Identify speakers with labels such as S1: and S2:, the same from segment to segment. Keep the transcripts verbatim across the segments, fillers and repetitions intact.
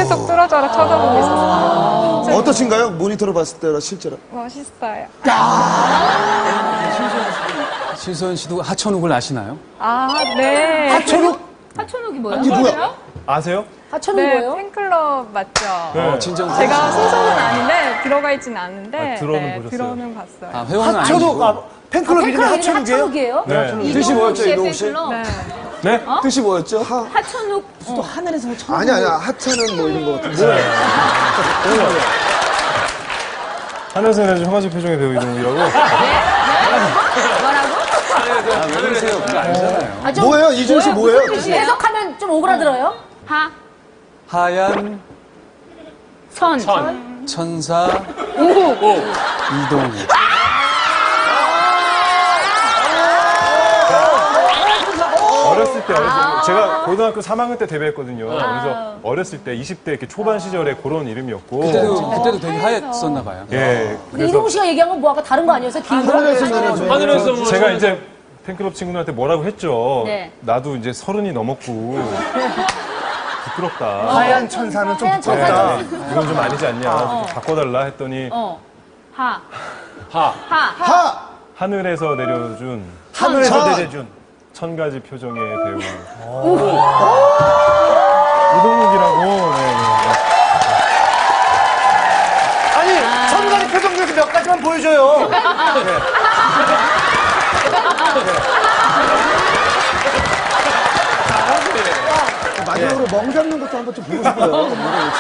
S1: 계속 뚫어져라 쳐다보고 있었어요.
S2: 어떠신가요? 모니터로 봤을 때랑 실제로?
S1: 멋있어요.
S3: 신소연 씨도 하천욱을 아시나요?
S1: 아, 네.
S2: 하천욱?
S4: 하천욱이 뭐야?
S2: 이게 뭐야?
S5: 아세요?
S4: 하천욱
S1: 네,
S4: 뭐예요?
S1: 팬클럽 맞죠?
S5: 네.
S3: 어, 진정
S1: 제가 소속은 아닌데 들어가 있진 않은데
S5: 아, 들어는
S1: 네,
S5: 보셨어요?
S1: 들어는 봤어요.
S3: 아, 회원은
S2: 하천욱,
S3: 아니고.
S2: 아, 팬클럽 이름이
S4: 팬클럽 이름이
S2: 하천욱이에요?
S4: 하천욱이에요?
S5: 네.
S2: 뜻이 뭐였죠,
S4: 씨의
S2: 이동욱 씨?
S4: 팬클럽.
S1: 네.
S5: 네?
S2: 뜻이 뭐였죠? 하,
S4: 하천욱.
S6: 또 하늘에서 천
S2: 아니, 아니야. 하찮은 뭐 이런 거 같은데.
S5: 하늘에서 내준 화가적 표정의 배우 이동욱이라고.
S4: 뭐라고?
S3: 아, 왜 그러세요? 그거 아니잖아요.
S4: 아, 좀
S2: 뭐예요? 이준호 씨 뭐예요?
S4: 뜻이 해석하면 좀 오그라들어요? 하,
S3: 하얀
S4: 선,
S3: 천사
S4: 오,
S3: 이동욱.
S5: 어렸을 때, 어렸을 때, 제가 고등학교 삼 학년 때 데뷔했거든요. 그래서 어렸을 때 이십 대 이렇게 초반 시절에 그런 이름이었고.
S3: 그때도, 그때도 되게 하였었나 봐요.
S5: 예.
S4: 근데 이동욱 씨가 얘기한 건 뭐 아까 다른 거 아니었어요? 긴 거?
S5: 하늘에서 뭐 제가 이제 팬클럽 친구들한테 뭐라고 했죠.
S4: 네.
S5: 나도 이제 서른이 넘었고 부끄럽다.
S2: 하얀 천사는 좀
S4: 하얀
S2: 부끄럽다.
S4: 천사는
S5: 이건 좀 아니지 않냐. 좀 바꿔달라 했더니
S4: 어. 하,
S5: 하
S4: 하,
S2: 하!
S5: 하늘에서 내려준
S2: 하늘에서
S5: 천.
S2: 내려준.
S5: 천 가지 표정의 배우 이동욱이라고. 네, 네.
S2: 아니, 천 가지 표정 중에서 몇 가지만 보여줘요. 마지막으로 멍 잡는 것도 한번 좀 보고 싶어요.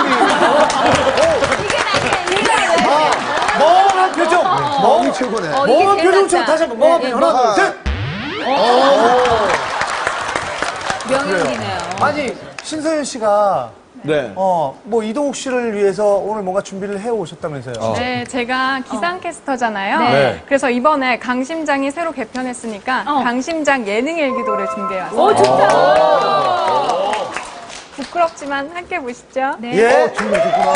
S2: 멍한 표정. 멍이 최고네.
S4: 어, 이게
S2: 멍한
S4: 제일
S2: 표정처럼
S4: 낫다.
S2: 다시 한번 멍한
S4: 네,
S2: 표정.
S4: 네.
S2: 하나, 둘, 셋.
S4: 명연기네요.
S6: 아니 신서연 씨가
S2: 네.
S6: 어 뭐 이동욱 씨를 위해서 오늘 뭔가 준비를 해 오셨다면서요?
S1: 네, 제가 기상캐스터잖아요.
S4: 네.
S1: 그래서 이번에 강심장이 새로 개편했으니까
S4: 어.
S1: 강심장 예능 일기도를 준비해왔어요.
S4: 오, 좋다.
S1: 부끄럽지만 함께 보시죠.
S4: 네.
S2: 예, 준비됐구나.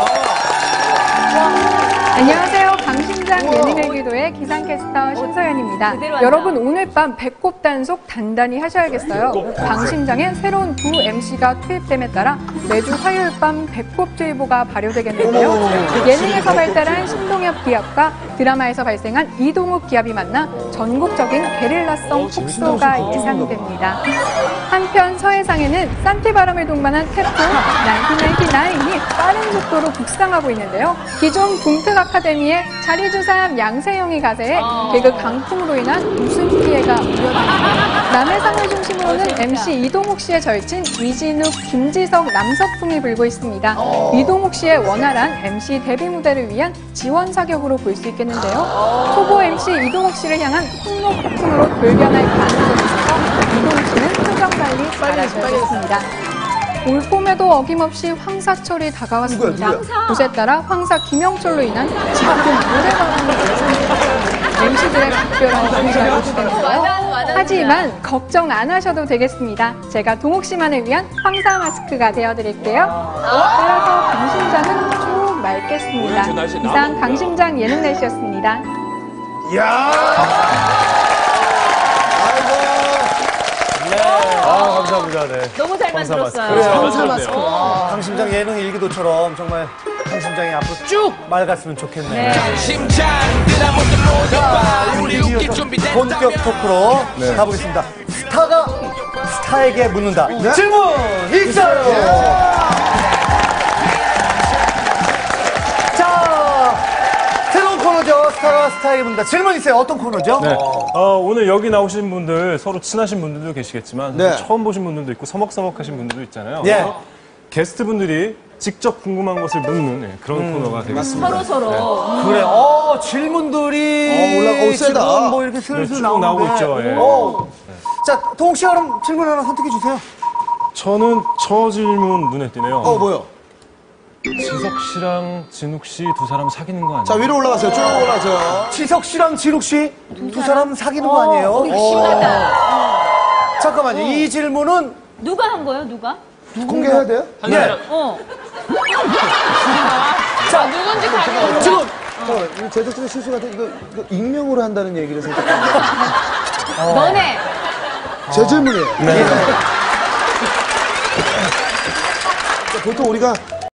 S1: 안녕하세요. 강심장 예능일기도의 기상캐스터 신서연입니다.
S4: 그대로 한다.
S1: 여러분 오늘 밤 배꼽 단속 단단히 하셔야겠어요. 강심장에 새로운 두 엠씨가 투입됨에 따라 매주 화요일 밤 배꼽주의보가 발효되겠는데요. 예능에서 발달한 신동엽 기압과 드라마에서 발생한 이동욱 기압이 만나 전국적인 게릴라성 폭소가 예상됩니다. 한편 서해상에는 산티바람을 동반한 태풍 나인틴나인티나인이 빠른 속도로 북상하고 있는데요. 기존 동특 아카데미의 자리주삼 양세형이 가세해 개그 강풍으로 인한 웃음 피해가 우려됩니다. 남해상을 중심으로는 엠씨 이동욱 씨의 절친 이진욱, 김지석, 남석풍이 불고 있습니다. 이동욱 씨의 원활한 엠씨 데뷔 무대를 위한 지원 사격으로 볼 수 있겠는데요. 초보 엠씨 이동욱 씨를 향한 폭로 폭풍으로 돌변할 가능성이 있어서 이동욱 씨는 표정 관리 잘하셔야겠습니다. 올 봄에도 어김없이 황사철이 다가왔습니다.
S2: 누구야, 누구야?
S1: 곳에 따라 황사 김영철로 인한 작은 모래바람이 예상됩니다. 엠씨들의 각별한 준비가 요구되는데요. 하지만 걱정 안 하셔도 되겠습니다. 제가 동욱 씨만을 위한 황사 마스크가 되어드릴게요. 따라서 강심장은 쭉 맑겠습니다. 이상 강심장 예능 날씨였습니다.
S5: 아, 감사합니다. 네.
S4: 너무 잘
S5: 황사
S4: 만들었어요.
S5: 마스크.
S6: 황사 마스크. 강심장 예능 일기도처럼 정말 강심장이 앞으로 쭉 맑았으면 좋겠네요. 자, 우리 이어서 본격 토크로 가보겠습니다. 스타가 스타에게 묻는다. 질문 있어요. 자, 새로운 코너죠. 스타가 스타에게 묻는다. 질문 있어요. 어떤 코너죠?
S5: 네. 어, 오늘 여기 나오신 분들 서로 친하신 분들도 계시겠지만
S2: 네.
S5: 처음 보신 분들도 있고 서먹서먹하신 분들도 있잖아요.
S6: 예.
S5: 그래서 게스트분들이 직접 궁금한 것을 묻는 네, 그런 코너가 되겠습니다.
S4: 서로 서로.
S6: 그래. 어, 질문들이
S2: 어, 올라가- 어, 세다.
S6: 지금 뭐 이렇게
S5: 네,
S6: 슬슬
S5: 쭉
S6: 나오는데.
S5: 나오고 있죠. 예.
S6: 어. 자, 동욱 씨 그럼 질문 하나 선택해 주세요.
S5: 저는 저 질문 눈에 띄네요.
S2: 어, 뭐요?
S5: 지석 씨랑 진욱 씨 두 사람 사귀는 거 아니에요?
S2: 자, 위로 올라가세요. 쭉 올라가세요.
S6: 지석 씨랑 진욱 씨 두 사람 사귀는 거 아니에요?
S4: 어, 우리 심하다.
S6: 잠깐만요. 이 질문은
S4: 누가 한 거예요, 누가?
S2: 공개해야 돼요?
S6: 예.
S4: 어. 자, 누군지 가려.
S6: 지금
S2: 잠깐만, 이 제작진의 실수 같은 이거, 이거 익명으로 한다는 얘기를 살짝.
S4: 너네.
S2: 제 질문이에요.
S5: 네.
S2: 보통 우리가